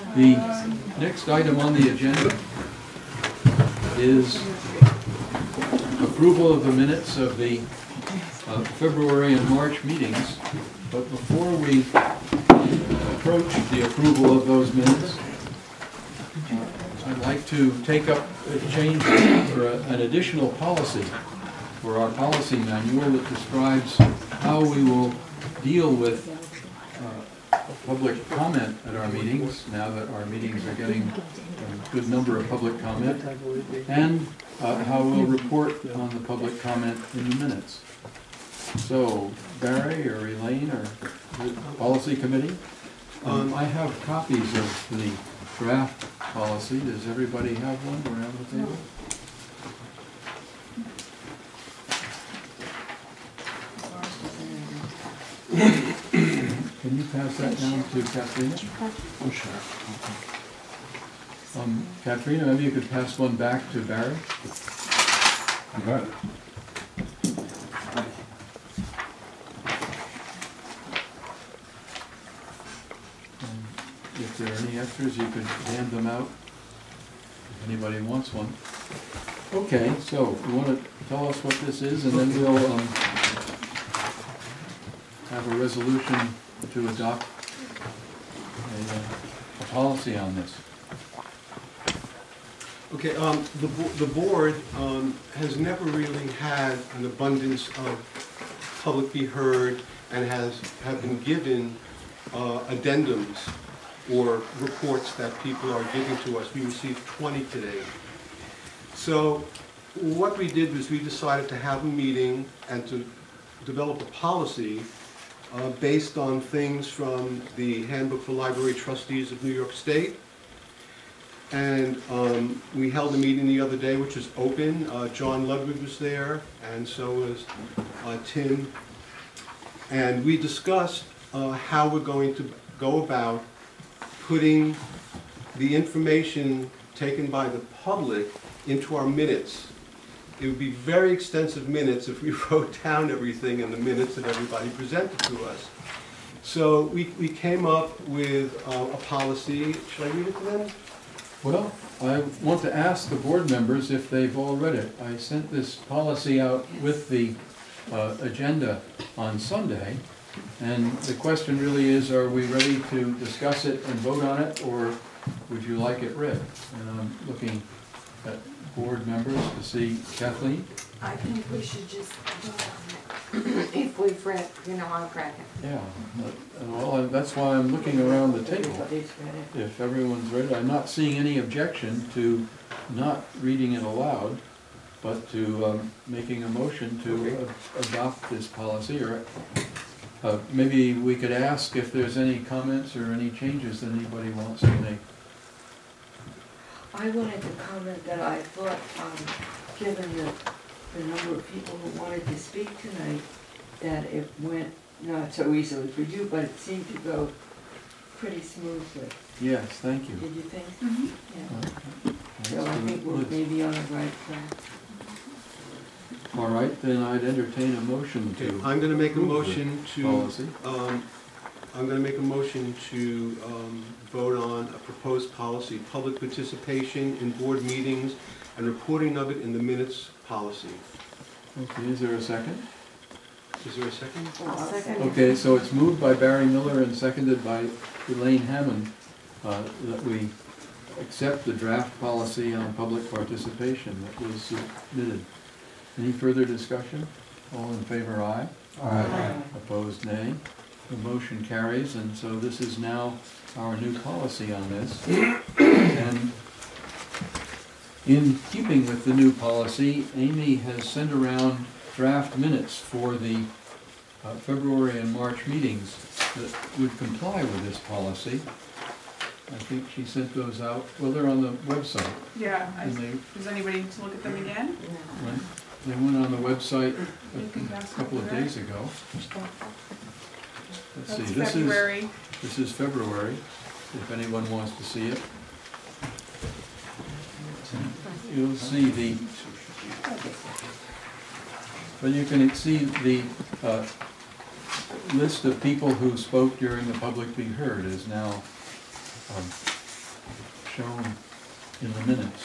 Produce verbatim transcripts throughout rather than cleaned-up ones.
The next item on the agenda is approval of the minutes of the uh, February and March meetings. But before we approach the approval of those minutes, I'd like to take up a change or a, an additional policy for our policy manual that describes how we will deal with uh, public comment at our meetings, now that our meetings are getting a good number of public comment, and uh, how we'll report on the public comment in the minutes. So, Barry or Elaine or the policy committee, um, I have copies of the draft policy. Does everybody have one around the table? Can you pass that down to Katrina? Oh, sure. Um, Katrina, maybe you could pass one back to Barry? You got it. Um, if there are any extras, you could hand them out if anybody wants one. Okay, so you want to tell us what this is, and then we'll um, have a resolution to adopt a, uh, a policy on this. Okay, um, the, bo the board um, has never really had an abundance of public be heard and has have been given uh, addendums or reports that people are giving to us. We received twenty today. So what we did was we decided to have a meeting and to develop a policy uh, based on things from the Handbook for Library Trustees of New York State. And um, we held a meeting the other day which was open. Uh, John Ludwig was there, and so was uh, Tim. And we discussed uh, how we're going to go about putting the information taken by the public into our minutes. It would be very extensive minutes if we wrote down everything in the minutes that everybody presented to us. So we, we came up with uh, a policy. Should I read it to them? Well, I want to ask the board members if they've all read it. I sent this policy out with the uh, agenda on Sunday, and the question really is, are we ready to discuss it and vote on it, or would you like it read? And I'm looking at board members to see. Kathleen? I think we should just vote on it. If we've read, you know, I'll grab it. Yeah, but, uh, well, that's why I'm looking around the table. If everyone's read it, I'm not seeing any objection to not reading it aloud, but to um, making a motion to uh, adopt this policy. Or uh, maybe we could ask if there's any comments or any changes that anybody wants to make. I wanted to comment that I thought, um, given the, the number of people who wanted to speak tonight, that it went not so easily for you, but it seemed to go pretty smoothly. Yes, thank you. Did you think? Mm-hmm. Yeah. Uh, So I think we're maybe on the right track. All right, then I'd entertain a motion Okay, to. I'm going to make a approve the motion to. Policy. Um, I'm going to make a motion to um, vote on a proposed policy, public participation in board meetings and reporting of it in the minutes policy. Okay, is there a second? Is there a second? I'll second. Okay, so it's moved by Barry Miller and seconded by Elaine Hammond uh, that we accept the draft policy on public participation that was submitted. Any further discussion? All in favor, aye. Aye. Opposed, nay. The motion carries, and so this is now our new policy on this. And in keeping with the new policy, Amy has sent around draft minutes for the uh, February and March meetings that would comply with this policy. I think she sent those out. Well, they're on the website. Yeah, I, And they, does anybody need to look at them again? went, they went on the website You can pass a couple of them around. days ago. Let's see, That's this is, February. this is February, if anyone wants to see it. You'll see the, well, you can see the uh, list of people who spoke during the public be heard is now um, shown in the minutes.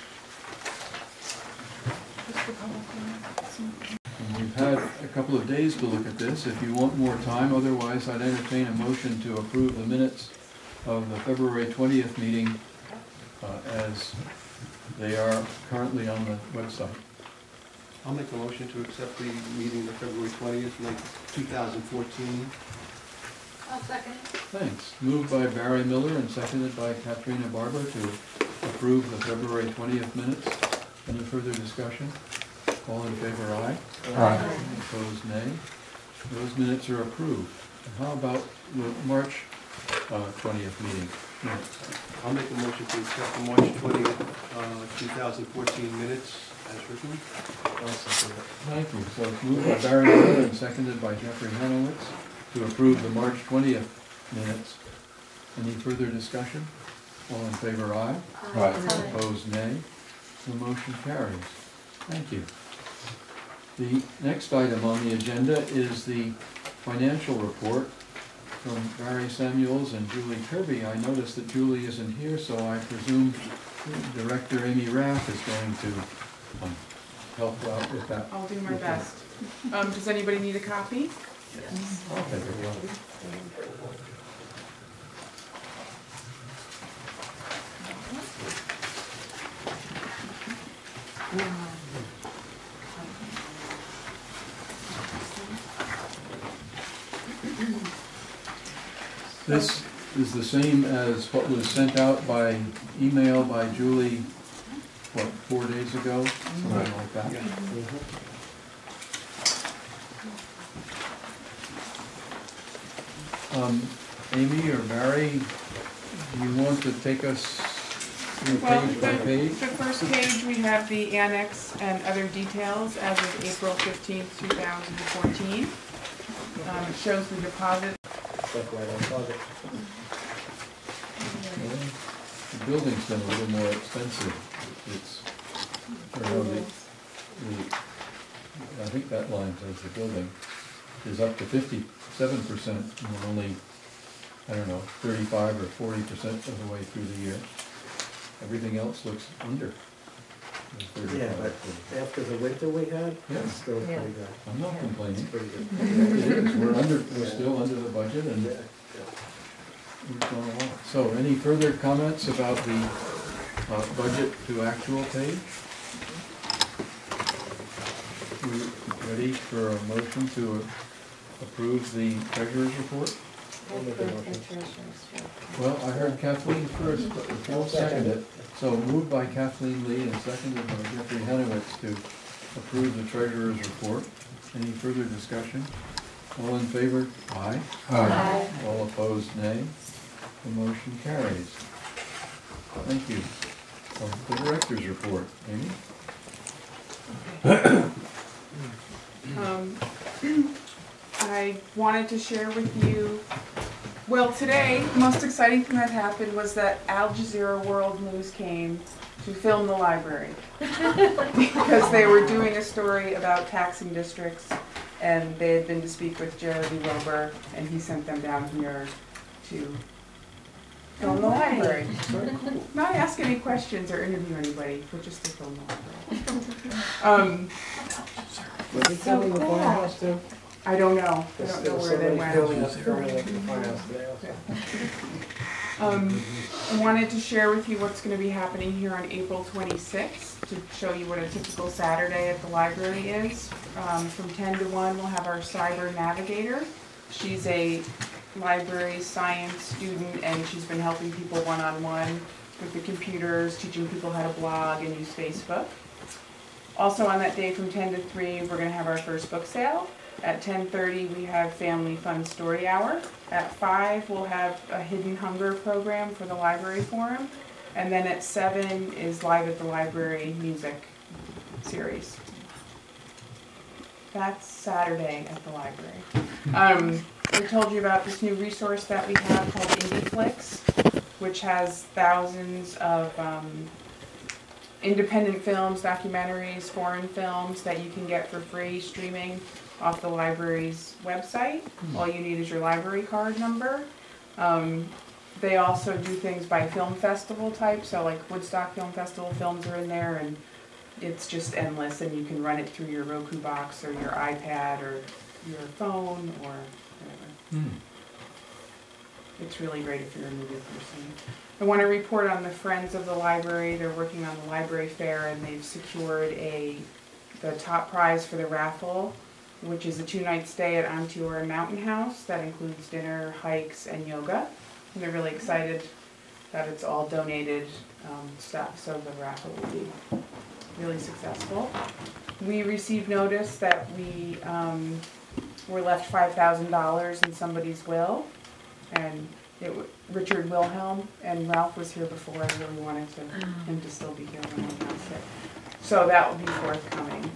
Just the public hearing. And we've had a couple of days to look at this. If you want more time, otherwise I'd entertain a motion to approve the minutes of the February twentieth meeting uh, as they are currently on the website. I'll make a motion to accept the meeting of February twentieth, two thousand fourteen. I'll second. Thanks. Moved by Barry Miller and seconded by Katrina Barber to approve the February twentieth minutes. Any further discussion? All in favor, aye. Aye. Opposed, nay. Those minutes are approved. And how about the March uh, twentieth meeting minutes? I'll make a motion to accept the March twentieth, uh, two thousand fourteen minutes as written. Thank you. So it's moved by Barry Miller and seconded by Jeffrey Hanowitz to approve the March twentieth minutes. Any further discussion? All in favor, aye. Aye. Opposed, nay. The motion carries. Thank you. The next item on the agenda is the financial report from Barry Samuels and Julie Kirby. I noticed that Julie isn't here, so I presume Director Amy Rath is going to um, help out with that. I'll do my best. Um, does anybody need a copy? I'll take it. This is the same as what was sent out by email by Julie, what, four days ago? Something like that. Um, Amy or Barry, do you want to take us through Well, page by the, page? the first page, we have the annex and other details as of April fifteenth, two thousand fourteen. Um, it shows the deposit. The building's been a little more expensive. It's, I don't know, the, the, I think that line says the building is up to fifty-seven percent and only, I don't know, thirty-five or forty percent of the way through the year. Everything else looks under. Yeah, but after the winter we had, Yeah. it's still Yeah. pretty good. I'm not It's complaining. pretty good. It is, we're under, we're Yeah. still under the budget and Yeah, we've gone along. So any further comments about the uh, budget to actual page? We ready for a motion to approve the treasurer's report? Well, I heard Kathleen first, but Phil seconded it. So moved by Kathleen Lee and seconded by Jeffrey Hanowitz to approve the treasurer's report. Any further discussion? All in favor? Aye. Aye. All opposed, nay. The motion carries. Thank you. Oh, the director's report, Amy? Um, I wanted to share with you, well, today, the most exciting thing that happened was that Al Jazeera World News came to film the library. Because they were doing a story about taxing districts, and they had been to speak with Jeremy Wilbur, and he sent them down here to film the library. Not ask any questions or interview anybody, but just to film the library. Um, Was he filming the firehouse too? I don't know. I don't There's know still where they somebody went. filming us, filming at the firehouse today also. Um, I wanted to share with you what's going to be happening here on April twenty-sixth to show you what a typical Saturday at the library is. Um, from ten to one, we'll have our cyber navigator. She's a library science student, and she's been helping people one-on-one with the computers, teaching people how to blog and use Facebook. Also on that day from ten to three, we're going to have our first book sale. At ten thirty, we have Family Fun Story Hour. At five, we'll have a Hidden Hunger program for the Library Forum. And then at seven is Live at the Library music series. That's Saturday at the library. Um, I told you about this new resource that we have called IndieFlix, which has thousands of um, independent films, documentaries, foreign films that you can get for free streaming off the library's website. All you need is your library card number. Um, they also do things by film festival type, so like Woodstock Film Festival films are in there, and it's just endless, and you can run it through your Roku box or your iPad or your phone or whatever. Hmm. It's really great if you're a movie person. I want to report on the Friends of the Library. They're working on the library fair, and they've secured a the top prize for the raffle, which is a two-night stay at Onteora Mountain House that includes dinner, hikes, and yoga. And they're really excited that it's all donated um, stuff, so the raffle will be really successful. We received notice that we um, were left five thousand dollars in somebody's will, and it w Richard Wilhelm, and Ralph was here before. I really wanted to, him to still be here when I announced it. So that will be forthcoming.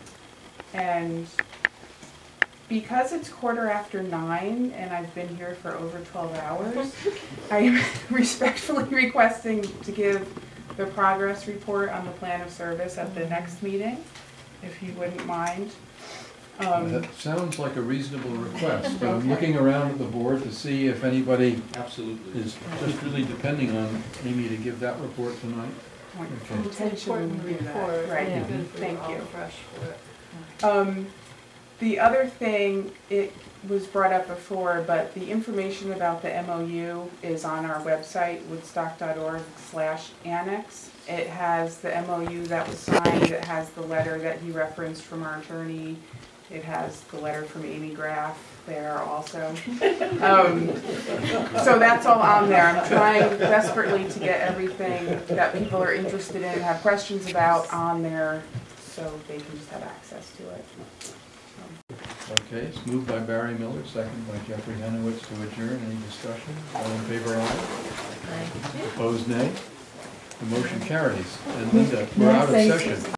And because it's quarter after nine and I've been here for over twelve hours, I'm respectfully requesting to give the progress report on the plan of service at the next meeting, if you wouldn't mind. Um, That sounds like a reasonable request. I'm looking around at the board to see if anybody Absolutely. is just really depending on Amy to give that report tonight. point Okay. of It's an attention important when we do that. report, Right. and good for Thank all you. fresh for it. Um, the other thing, it was brought up before, but the information about the M O U is on our website, woodstock dot org slash annex. It has the M O U that was signed, it has the letter that he referenced from our attorney, it has the letter from Amy Graff there also. Um, so that's all on there. I'm trying desperately to get everything that people are interested in, have questions about on there, so they can just have access to it. Okay, it's moved by Barry Miller, second by Jeffrey Henowitz to adjourn. Any discussion? All in favor, aye. Opposed, nay. The motion carries. And Linda, we're out of session.